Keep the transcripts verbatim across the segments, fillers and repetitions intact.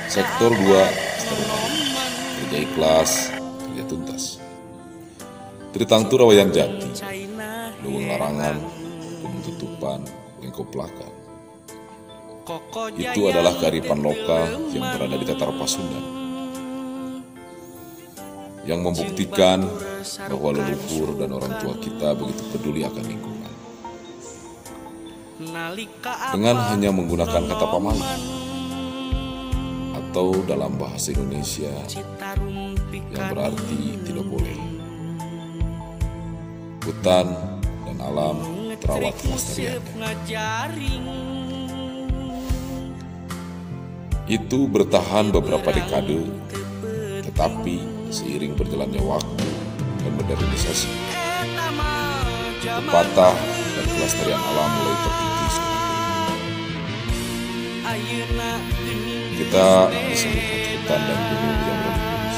Sektor dua, kerja ikhlas, kerja tuntas. Tritangtu Rawayan Jati, Luwung Larangan, Gunung Tutupan, Lengkop Pelaka. Itu adalah kearifan lokal yang berada di Tatar Pasundan, yang membuktikan bahwa leluhur dan orang tua kita begitu peduli akan lingkungan. Dengan hanya menggunakan kata pamalan, atau dalam bahasa Indonesia yang berarti tidak boleh, hutan dan alam terawat kelestariannya. Itu bertahan beberapa dekade, tetapi seiring berjalannya waktu dan modernisasi, pepatah dan kelestarian alam mulai terkikis. Kita bisa melihat hutan dan gunung yang berfungsi,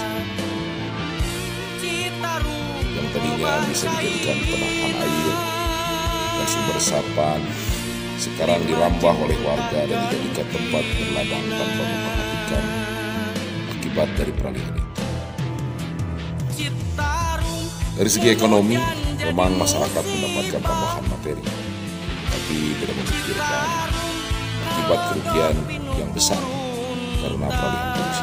yang tadinya bisa dijadikan penahan air dan sumber resapan, sekarang dirambah oleh warga dan dijadikan tempat berladang tanpa memperhatikan akibat dari peralihan itu. Dari segi ekonomi, memang masyarakat mendapatkan tambahan materi, tapi tidak memikirkan akibat kerugian yang besar karena peralihan fungsi.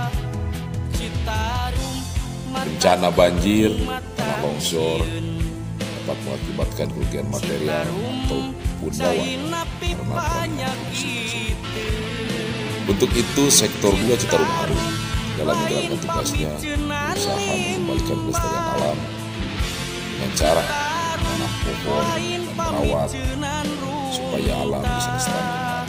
Bencana banjir, tanah longsor dapat mengakibatkan kerugian material ataupun nyawa karena peralihan fungsi tersebut. Untuk itu, sektor dua Citarum Harum dalam menjalankan tugasnya berusaha mengembalikan kelestarian alam dengan cara menanam pohon dan merawat supaya alam bisa lestari,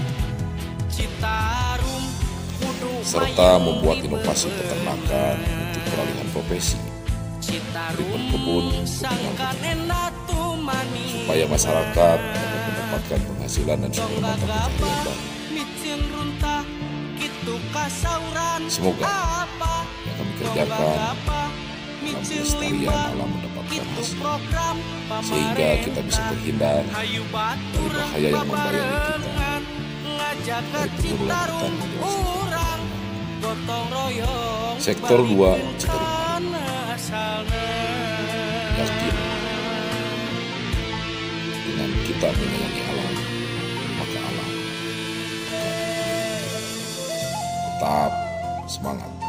serta membuat inovasi peternakan untuk peralihan profesi dari berkebun ke peternak, supaya masyarakat dapat mendapatkan penghasilan dan sumber mata pencaharian baru. Semoga yang kami kerjakan dalam pelestarian alam mendapatkan hasil, sehingga kita bisa terhindar dari bahaya yang membayangi kita dari penurunan hutan menjadi sektor dua Citarum Harum. Yakin dengan kita menyayangi alam, maka alam akan tetap semangat.